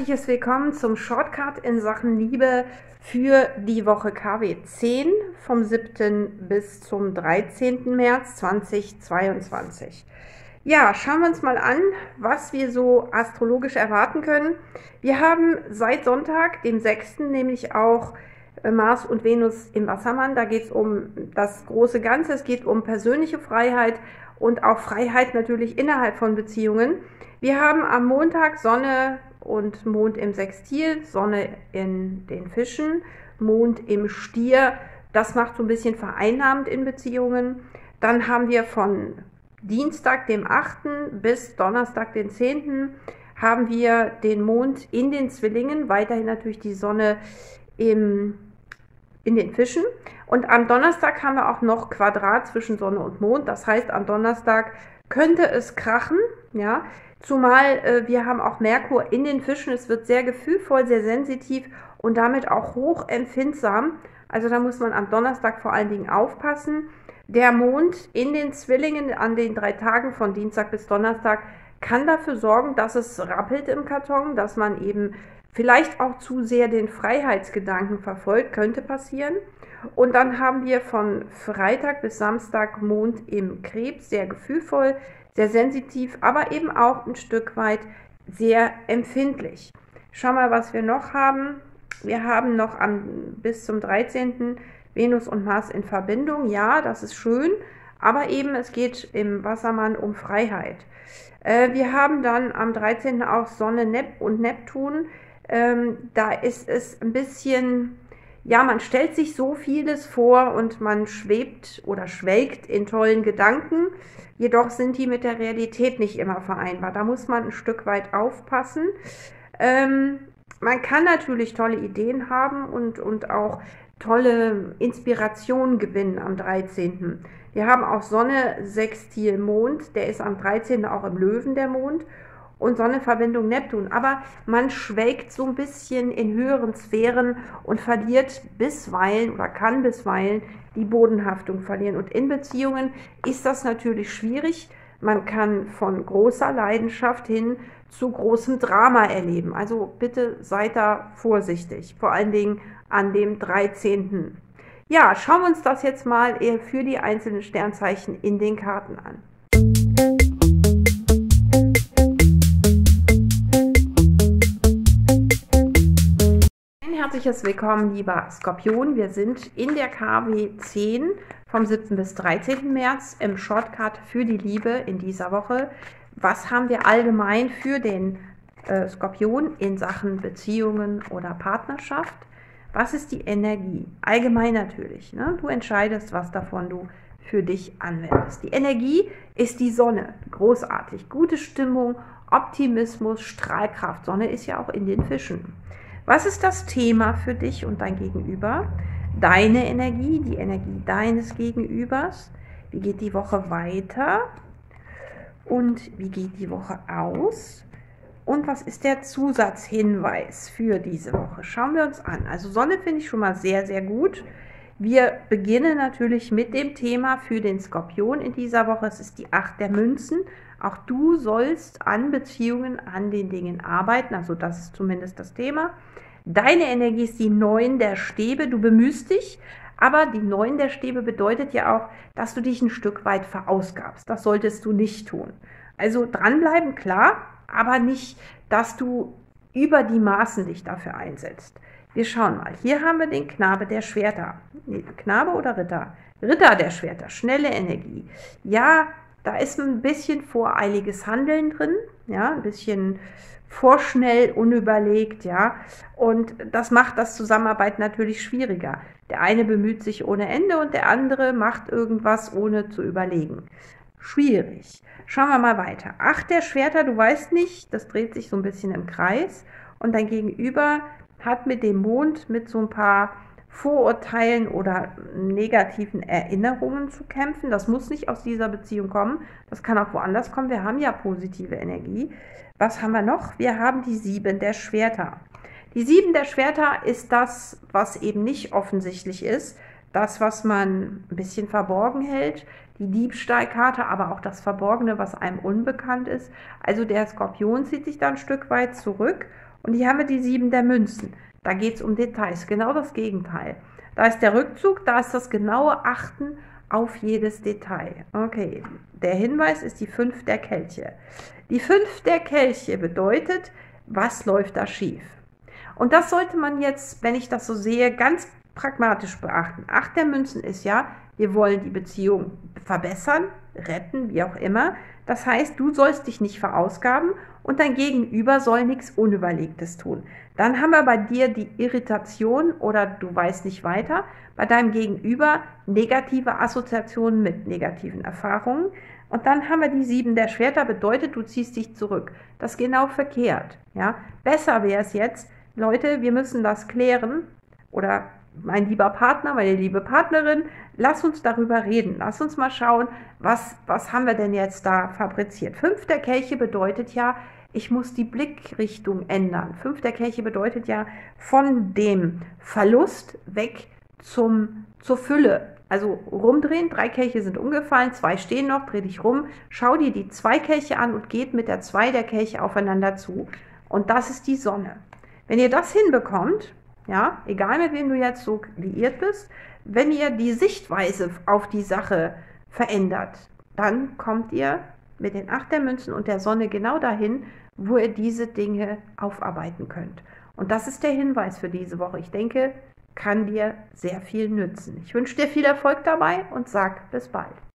herzliches Willkommen zum Shortcut in Sachen Liebe für die Woche KW 10 vom 7. bis zum 13. März 2022. Ja, schauen wir uns mal an, was wir so astrologisch erwarten können. Wir haben seit Sonntag, dem 6., nämlich auch Mars und Venus im Wassermann. Da geht es um das große Ganze, es geht um persönliche Freiheit und auch Freiheit natürlich innerhalb von Beziehungen. Wir haben am Montag Sonne und Mond im Sextil, Sonne in den Fischen, Mond im Stier. Das macht so ein bisschen vereinnahmend in Beziehungen. Dann haben wir von Dienstag, dem 8. bis Donnerstag, den 10. haben wir den Mond in den Zwillingen, weiterhin natürlich die Sonne in den Fischen. Und am Donnerstag haben wir auch noch Quadrat zwischen Sonne und Mond. Das heißt, am Donnerstag könnte es krachen, ja. Zumal wir haben auch Merkur in den Fischen. Es wird sehr gefühlvoll, sehr sensitiv und damit auch hochempfindsam. Also da muss man am Donnerstag vor allen Dingen aufpassen. Der Mond in den Zwillingen an den 3 Tagen von Dienstag bis Donnerstag kann dafür sorgen, dass es rappelt im Karton, dass man eben vielleicht auch zu sehr den Freiheitsgedanken verfolgt, könnte passieren. Und dann haben wir von Freitag bis Samstag Mond im Krebs, sehr gefühlvoll, sehr sensitiv, aber eben auch ein Stück weit sehr empfindlich. Schau mal, was wir noch haben. Wir haben noch bis zum 13. Venus und Mars in Verbindung. Ja, das ist schön, aber eben es geht im Wassermann um Freiheit. Wir haben dann am 13. auch Sonne und Neptun. Da ist es ein bisschen, ja, man stellt sich so vieles vor und man schwebt oder schwelgt in tollen Gedanken, jedoch sind die mit der Realität nicht immer vereinbar. Da muss man ein Stück weit aufpassen. Man kann natürlich tolle Ideen haben und auch tolle Inspirationen gewinnen am 13. Wir haben auch Sonne Sextil Mond, der ist am 13. auch im Löwen, der Mond. Und Sonne-Verbindung Neptun, aber man schwelgt so ein bisschen in höheren Sphären und verliert bisweilen oder kann bisweilen die Bodenhaftung verlieren. Und in Beziehungen ist das natürlich schwierig. Man kann von großer Leidenschaft hin zu großem Drama erleben. Also bitte seid da vorsichtig, vor allen Dingen an dem 13. Ja, schauen wir uns das jetzt mal eher für die einzelnen Sternzeichen in den Karten an. Herzliches Willkommen, lieber Skorpion. Wir sind in der KW 10 vom 7. bis 13. März im Shortcut für die Liebe in dieser Woche. Was haben wir allgemein für den Skorpion in Sachen Beziehungen oder Partnerschaft? Was ist die Energie? Allgemein natürlich, ne? Du entscheidest, was davon du für dich anwendest. Die Energie ist die Sonne. Großartig. Gute Stimmung, Optimismus, Strahlkraft. Sonne ist ja auch in den Fischen. Was ist das Thema für dich und dein Gegenüber? Deine Energie, die Energie deines Gegenübers. Wie geht die Woche weiter? Und wie geht die Woche aus? Und was ist der Zusatzhinweis für diese Woche? Schauen wir uns an. Also Sonne finde ich schon mal sehr, sehr gut. Wir beginnen natürlich mit dem Thema für den Skorpion in dieser Woche. Es ist die 8 der Münzen. Auch du sollst an Beziehungen, an den Dingen arbeiten. Also das ist zumindest das Thema. Deine Energie ist die 9 der Stäbe. Du bemühst dich, aber die 9 der Stäbe bedeutet ja auch, dass du dich ein Stück weit verausgabst. Das solltest du nicht tun. Also dranbleiben, klar, aber nicht, dass du über die Maßen dich dafür einsetzt. Wir schauen mal. Hier haben wir den Knabe der Schwerter. Nee, Knabe oder Ritter? Ritter der Schwerter, schnelle Energie. Ja, da ist ein bisschen voreiliges Handeln drin, ja, ein bisschen vorschnell, unüberlegt, ja, und das macht das Zusammenarbeiten natürlich schwieriger. Der eine bemüht sich ohne Ende und der andere macht irgendwas ohne zu überlegen. Schwierig. Schauen wir mal weiter. 8 der Schwerter, du weißt nicht, das dreht sich so ein bisschen im Kreis und dein Gegenüber hat mit dem Mond, mit so ein paar Vorurteilen oder negativen Erinnerungen zu kämpfen. Das muss nicht aus dieser Beziehung kommen, das kann auch woanders kommen. Wir haben ja positive Energie. Was haben wir noch? Wir haben die 7 der Schwerter. Die 7 der Schwerter ist das, was eben nicht offensichtlich ist, das, was man ein bisschen verborgen hält, die Diebstahlkarte, aber auch das Verborgene, was einem unbekannt ist. Also der Skorpion zieht sich da ein Stück weit zurück Und hier haben wir die 7 der Münzen. Da geht es um Details, genau das Gegenteil. Da ist der Rückzug, da ist das genaue Achten auf jedes Detail. Okay, der Hinweis ist die 5 der Kelche. Die 5 der Kelche bedeutet, was läuft da schief? Und das sollte man jetzt, wenn ich das so sehe, ganz pragmatisch beachten. 8 der Münzen ist ja, wir wollen die Beziehung verbessern, retten, wie auch immer. Das heißt, du sollst dich nicht verausgaben und dein Gegenüber soll nichts Unüberlegtes tun. Dann haben wir bei dir die Irritation oder du weißt nicht weiter. Bei deinem Gegenüber negative Assoziationen mit negativen Erfahrungen. Und dann haben wir die 7 der Schwerter, bedeutet, du ziehst dich zurück. Das ist genau verkehrt. Ja? Besser wäre es jetzt, Leute, wir müssen das klären oder mein lieber Partner, meine liebe Partnerin, lass uns darüber reden. Lass uns mal schauen, was haben wir denn jetzt da fabriziert. 5 der Kelche bedeutet ja, ich muss die Blickrichtung ändern. 5 der Kelche bedeutet ja von dem Verlust weg zur Fülle. Also rumdrehen, 3 Kelche sind umgefallen, 2 stehen noch, dreh dich rum, schau dir die 2 Kelche an und geht mit der 2 der Kelche aufeinander zu. Und das ist die Sonne. Wenn ihr das hinbekommt, ja, egal mit wem du jetzt so liiert bist, wenn ihr die Sichtweise auf die Sache verändert, dann kommt ihr mit den 8 der Münzen und der Sonne genau dahin, wo ihr diese Dinge aufarbeiten könnt. Und das ist der Hinweis für diese Woche. Ich denke, kann dir sehr viel nützen. Ich wünsche dir viel Erfolg dabei und sag bis bald.